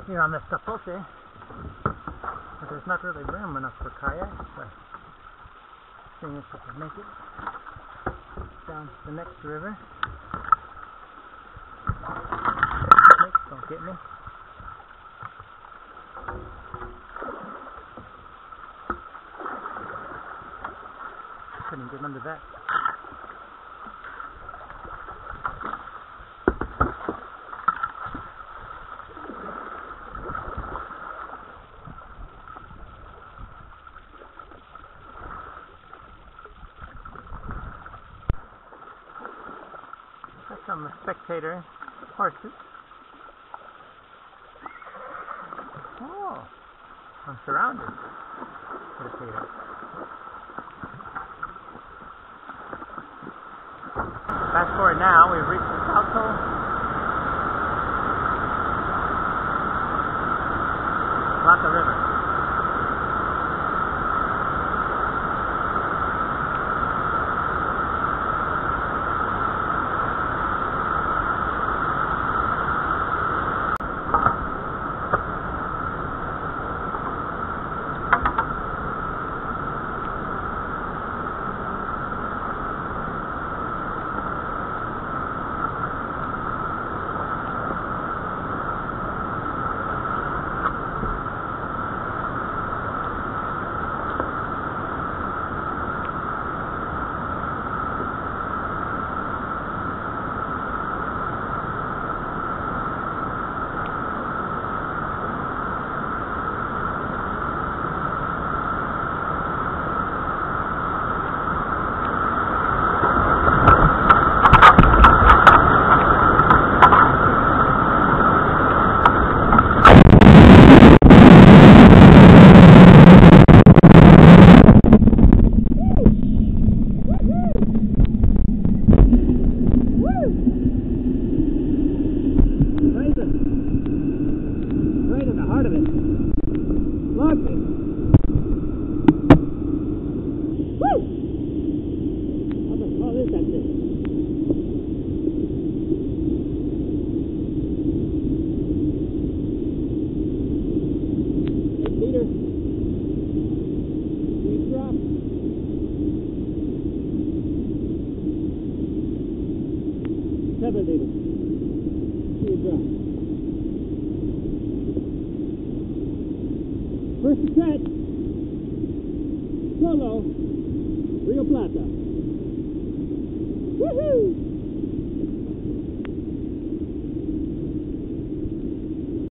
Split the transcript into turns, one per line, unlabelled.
here on the Zapote, but there's not really room enough for kayaks, so seeing if we can make it down to the next river. Snakes don't get me. Couldn't get under that. Got some spectator horses. Oh, I'm surrounded. Spectator. Fast forward now, we've reached the Salto Plata River. Right in the heart of it. Look it. Woo! How the hell is that thing? Hey Peter. Deep drop. 7 liters. Deep drop. First set, solo, Rio Plata. Woohoo!